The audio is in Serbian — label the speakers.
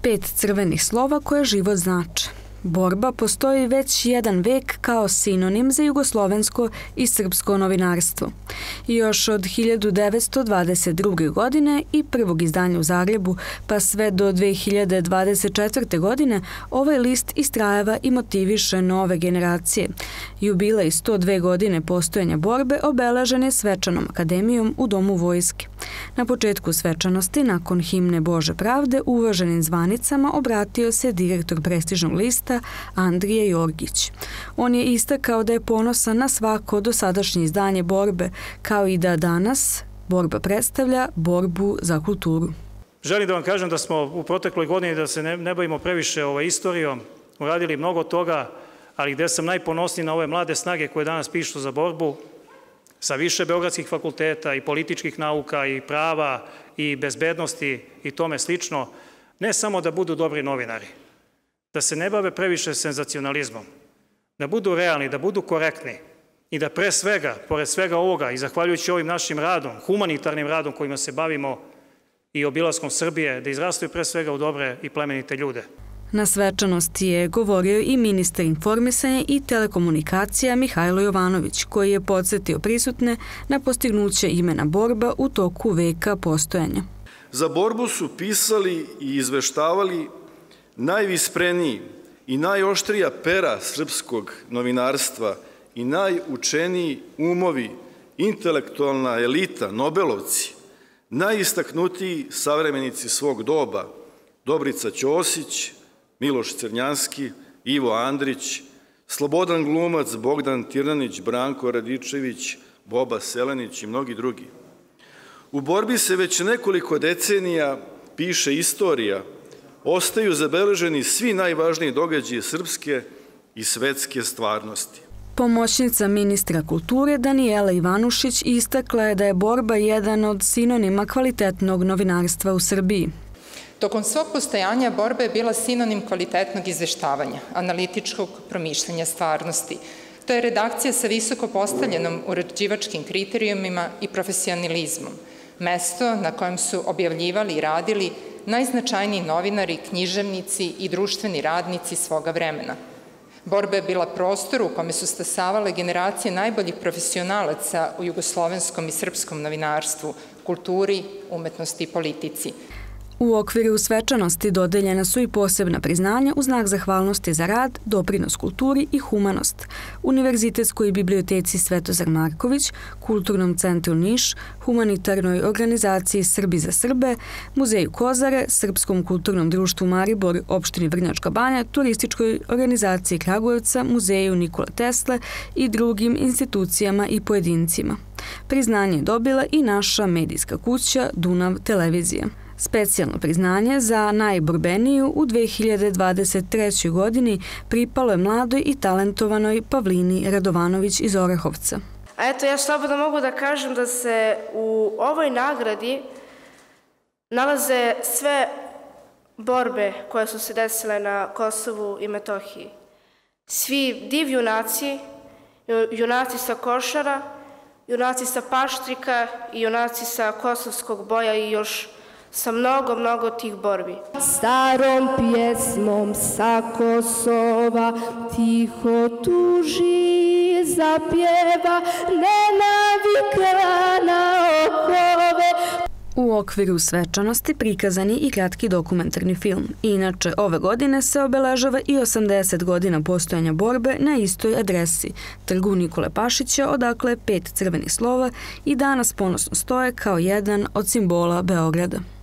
Speaker 1: 5 crvenih slova koje život znače. Borba postoji već jedan vek kao sinonim za jugoslovensko i srpsko novinarstvo. Još od 1922. godine i prvog izdanja u Zagrebu, pa sve do 2024. godine, ovaj list istrajeva i motiviše nove generacije. Jubilej 102 godine postojanja borbe obeležen je svečanom akademijom u Domu vojske. Na početku svečanosti, nakon himne Bože pravde, uvaženim zvanicama obratio se direktor prestižnog lista Andrije Jorgić. On je istakao da je ponosan na svako dosadašnje izdanje borbe, kao i da danas borba predstavlja borbu za kulturu.
Speaker 2: Želim da vam kažem da smo u protekloj godini, da se ne bavimo previše istorijom, uradili mnogo toga, ali gde sam najponosniji na ove mlade snage koje danas pišu za borbu, sa više beogradskih fakulteta i političkih nauka i prava i bezbednosti i tome slično, ne samo da budu dobri novinari, da se ne bave previše senzacionalizmom, da budu realni, da budu korektni i da pre svega, pored svega ovoga i zahvaljujući ovim našim radom, humanitarnim radom kojima se bavimo i obilaskom Srbije, da izrastaju pre svega u dobre i plemenite ljude.
Speaker 1: Na svečanosti je govorio i ministar informisanja i telekomunikacija Mihajlo Jovanović, koji je podsjetio prisutne na postignuće imena borba u toku veka postojanja.
Speaker 3: Za borbu su pisali i izveštavali najvispreniji i najoštrija pera srpskog novinarstva i najučeniji umovi, intelektualna elita, nobelovci, najistaknutiji savremenici svog doba, Dobrica Ćosić, Miloš Crnjanski, Ivo Andrić, Slobodan Glumac, Bogdan Tirnanić, Branko Radičević, Boba Selenić i mnogi drugi. U borbi se već nekoliko decenija piše istorija, ostaju zabeleženi svi najvažniji događaji srpske i svetske stvarnosti.
Speaker 1: Pomoćnica ministra kulture Danijela Ivanušić istakla je da je borba jedan od sinonima kvalitetnog novinarstva u Srbiji.
Speaker 4: Tokom svog postojanja borba je bila sinonim kvalitetnog izveštavanja, analitičkog promišljanja stvarnosti. To je redakcija sa visoko postavljenom uređivačkim kriterijumima i profesionalizmom. Mesto na kojem su objavljivali i radili najznačajniji novinari, književnici i društveni radnici svoga vremena. Borba je bila prostor u kome su stasavale generacije najboljih profesionalaca u jugoslovenskom i srpskom novinarstvu, kulturi, umetnosti i politici.
Speaker 1: U okviru svečanosti dodeljena su i posebna priznanja u znak zahvalnosti za rad, doprinos kulturi i humanost Univerzitetskoj biblioteci Svetozar Marković, Kulturnom centru Niš, Humanitarnoj organizaciji Srbi za Srbe, Muzeju Kozare, Srpskom kulturnom društvu Maribor, opštini Vrnjačka Banja, Turističkoj organizaciji Kragujevca, Muzeju Nikole Tesle i drugim institucijama i pojedincima. Priznanje je dobila i naša medijska kuća Dunav televizija. Specijalno priznanje za najborbeniju u 2023. godini pripalo je mladoj i talentovanoj Pavlini Radovanović iz Orehovca.
Speaker 5: Eto, ja slobodno mogu da kažem da se u ovoj nagradi nalaze sve borbe koje su se desile na Kosovu i Metohiji. Svi div junaci, junaci sa Košara, junaci sa Paštrika i junaci sa Kosovskog boja i još sa mnogo tih borbi.
Speaker 6: Starom pjesmom sa Kosova tiho tuži zapjeva, ne navika na okove.
Speaker 1: U okviru svečanosti prikazan je i kratki dokumentarni film. Inače, ove godine se obeležava i 80 godina postojanja borbe na istoj adresi, trgu Nikole Pašića, odakle 5 crvenih slova i danas ponosno stoje kao jedan od simbola Beograda.